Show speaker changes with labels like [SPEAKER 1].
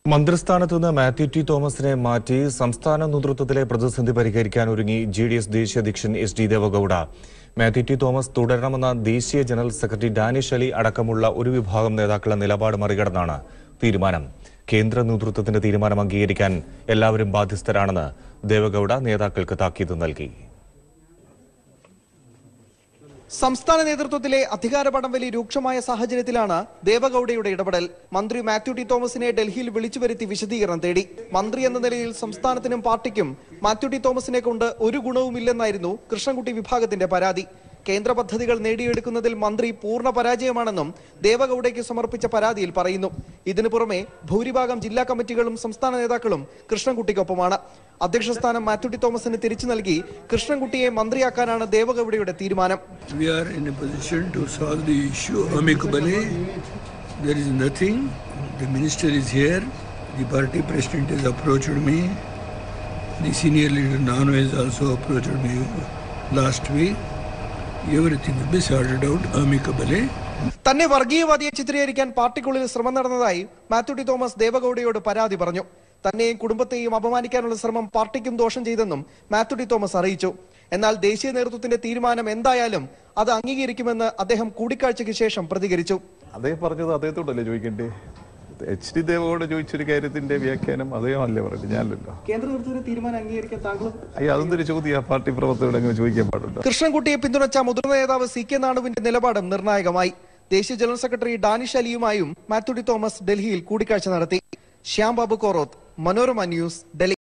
[SPEAKER 1] മന്ത്രിസ്ഥാനത്തുനിന്ന് Mathew T തോമസിനെ മാറ്റി സംസ്ഥാന നേതൃത്വത്തിലെ പ്രതിസന്ധി പരിഹരിക്കാൻ ഒരുങ്ങി GDS ദേശീയ അധ്യക്ഷൻ SD ദേവഗൌഡ. മാത്യു ടി തോമസ് തുടരണമെന്ന ദേശീയ ജനറൽ സെക്രട്ടറി ഡാനിഷ് അലി അടക്കമുള്ള ഒരു വിഭാഗം നേതാക്കളുടെ നിലപാട് മറികടന്നാണ് തീരുമാനം. കേന്ദ്ര നേതൃത്വത്തിന്റെ തീരുമാനം അംഗീകരിക്കാൻ എല്ലാവരും ബാധ്യസ്ഥരാണെന്ന് ദേവഗൌഡ നേതാക്കൾക്ക് താക്കീത് നൽകി.
[SPEAKER 2] സംസ്ഥാന നേതൃത്വത്തിലെ അധികാര പടംവലി രൂക്ഷമായ സാഹചര്യത്തിലാണ് ദേവഗൌഡയുടെ ഇടപെടൽ. മന്ത്രി മാത്യു ടി തോമസിനെ ഡൽഹിയിൽ വിളിച്ചുവരുത്തി വിശദീകരണം തേടി. മന്ത്രി എന്ന നിലയിൽ സംസ്ഥാനത്തിനും പാർട്ടിക്കും മാത്യു ടി തോമസിനെ കൊണ്ട് ഒരു ഗുണവുമില്ലെന്നായിരുന്നു കൃഷ്ണൻകുട്ടി വിഭാഗത്തിന്റെ പരാതി. കേന്ദ്ര പദ്ധതികൾ നേടിയെടുക്കുന്നതിൽ മന്ത്രി പൂർണ്ണ പരാജയമാണെന്നും ദേവഗൌഡയ്ക്ക് സമർപ്പിച്ച പരാതിയിൽ പറയുന്നു. ഇതിനു പുറമെ ഭൂരിഭാഗം ജില്ലാ കമ്മിറ്റികളും സംസ്ഥാന നേതാക്കളും കൃഷ്ണൻകുട്ടിക്കൊപ്പമാണ്. അധ്യക്ഷ സ്ഥാനം മാത്യു ടി തോമസിന് തിരിച്ചു നൽകി കൃഷ്ണൻകുട്ടിയെ മന്ത്രിയാക്കാനാണ് ദേവഗൌഡയുടെ തീരുമാനം.
[SPEAKER 3] We are in a position to solve the issue amicably. There is nothing. The minister is here. The party president has approached me. The senior leader Nano has also approached me last week. Everything will be sorted out amicably.
[SPEAKER 2] തന്നെ വർഗീയവാദിയെ ചിത്രീകരിക്കാൻ പാർട്ടിക്കുള്ളിൽ ശ്രമം നടന്നതായി Mathew T Thomas ദേവഗൌഡയോട് പരാതി പറഞ്ഞു. തന്നെയും കുടുംബത്തെയും അപമാനിക്കാനുള്ള ശ്രമം പാർട്ടിക്കും ദോഷം ചെയ്തെന്നും മാത്യു ടി തോമസ് അറിയിച്ചു. എന്നാൽ ദേശീയ നേതൃത്വത്തിന്റെ തീരുമാനം എന്തായാലും അത് അംഗീകരിക്കുമെന്ന് അദ്ദേഹം കൂടിക്കാഴ്ചയ്ക്ക് ശേഷം പ്രതികരിച്ചു.
[SPEAKER 4] അദ്ദേഹം പറഞ്ഞത് അദ്ദേഹത്തോടല്ലേ ചോദിക്കണ്ടേ? HD ദേവഗൌഡ ചോദിച്ചൊരു കാര്യത്തിന്റെ വ്യാഖ്യാനം അദ്ദേഹമല്ലേ പറഞ്ഞു, ഞാനല്ലോ.
[SPEAKER 2] കേന്ദ്ര നേതൃത്വത്തിന്റെ തീരുമാനം അംഗീകരിക്കാൻ താങ്കൾ
[SPEAKER 4] അതൊന്നൊരു ചോദ്യം പാർട്ടി പ്രവർത്തകരോട് അങ്ങനെ ചോദിക്കാൻ പാടുണ്ടോ?
[SPEAKER 2] കൃഷ്ണൻകുട്ടിയെ പിന്തുണച്ച മുതിർന്ന നേതാവ് CK നാണുവിന്റെ നിലപാടും നിർണായകമായി. ദേശീയ ജനറൽ സെക്രട്ടറി ഡാനിഷ് അലിയുമായും മാത്യു ടി തോമസ് ഡൽഹിയിൽ കൂടിക്കാഴ്ച നടത്തി. ശ്യാം ബാബു കോറോത്ത്, മനോരമ ന്യൂസ്, ഡൽഹി.